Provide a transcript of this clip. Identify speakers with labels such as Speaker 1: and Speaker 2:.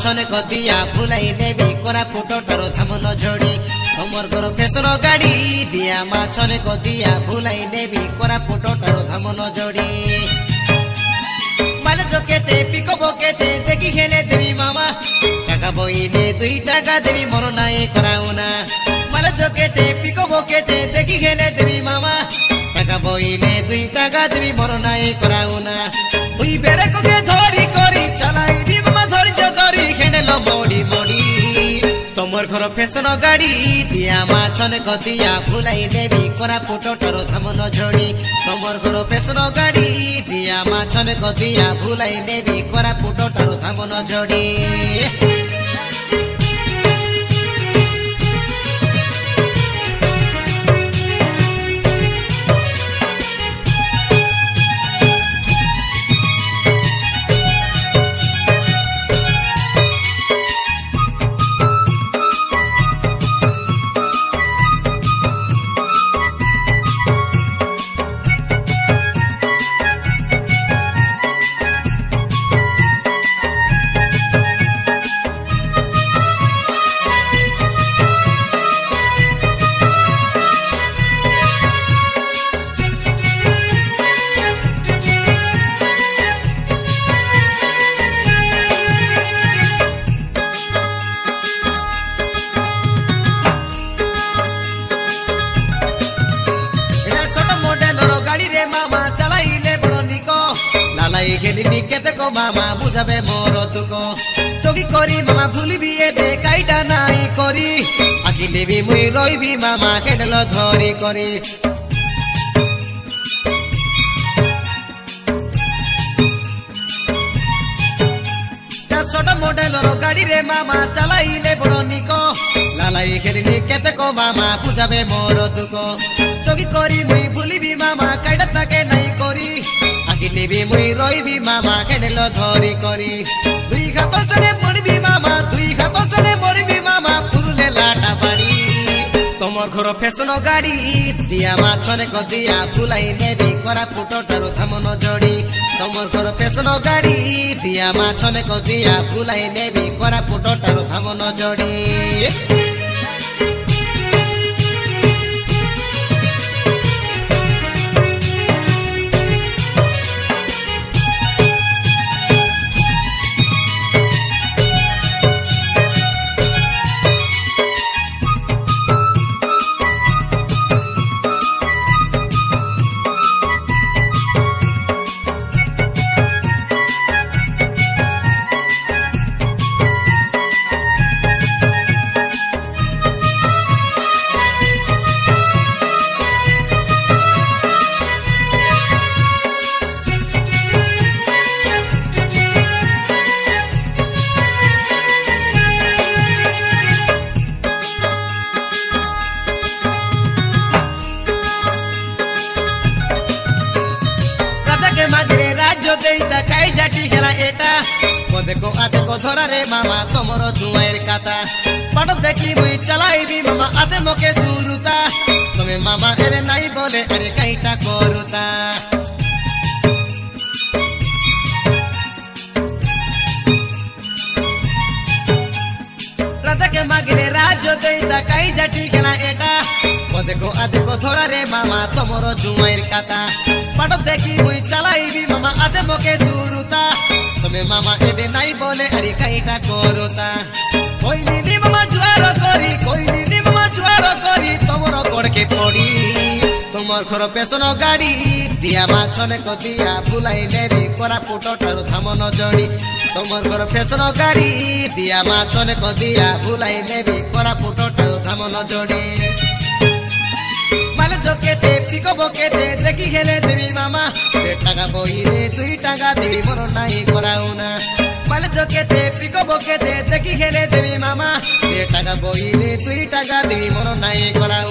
Speaker 1: छने कदिया भुलाई नेबी कोरा फुटो तारो धामन जोड़ी तमर घर फैशन गाड़ी दिया मा छने कदिया भुलाई नेबी कोरा फुटो तारो धामन जोड़ी माल जोकेते पिको बोकेते देखी खेले देवी मामा टाका बोइले 2 टाका देवी मोर नाई कराउना माल जोकेते पिको बोकेते देखी खेले देवी मामा टाका बोइले 2 टाका देवी मोर नाई कराउना हुई बेरे को के धरी करी चलाई दी मामा धरी जो धरी खेनेलो मोड़ी मोड़ी तमर घर फैशन गाड़ी दिया मा छने कदिया भुलाई नेबी कोरा फुटो तारो धामन जोड़ी तमर घर फैशन गाड़ी दिया मा छने कदिया भुलाई नेबी कोरा फुटो तारो धामन जोड़ी खेली केते को मामा बुझाबे मोर तुको चोकी करी मामा भूली भी एते काईटा नाई करी आगिले भी मुई रहिबी मामा केडलो धरी करी छोट मॉडलर गाड़ी रे मामा चलाइले बड़ निको लालाई खेली केते को मामा बुझाबे मोर तुको चोकी करी मुई भूली भी मामा काईटा ताके नाई करी आगिले भी मुई रहिबी मामा केडलो धरी करी 2 हाथ सने मरबी मामा 2 हाथ सने मरबी मामा फुरुले लाटा बाड़ी तमर घर फैशन गाड़ी दिया मा छने कदिया भुलाई नेबी कोरा फुटो तारो धामन जोड़ी तमर घर फैशन गाड़ी दिया मा छने कदिया भुलाई नेबी कोरा फुटो तारो धामन जोड़ी देखो आते को धरा रे मामा तमर जुआर काता पट देखी मुई चलाई दी मामा आते मोके सुरुता तमे मामा एरे नाई बोले अरे काईटा करूता राजा के मागिरे राजो देईता काई जाटी खेला एटा देखो आते को धरा रे मामा तमर जुआर काता पट देखी मुई चलाई दी मामा आते मोके सुरुता तमे मामा एदे नाई बोले अरे काईटा करूता कोइली नी मामा जुआरो करी कोइली नी मामा जुआरो करी तमरो कोड़ के पड़ी तमर घर फैशन गाड़ी दिया मा छने कदिया भुलाई नेबी कोरा फुटो तारो धामन जोड़ी तमर घर फैशन गाड़ी दिया मा छने कदिया भुलाई नेबी कोरा फुटो तारो धामन जोड़ी माल जोकेते पिको बोकेते देखी खेले देवी मामा 2 टाका बोइले 2 टाका देवी मोर नाई कराउना माल जोकेते पिको बोकेते देखी खेले देवी मामा 2 टाका बोइले 2 टाका देवी मोर नाई कराउना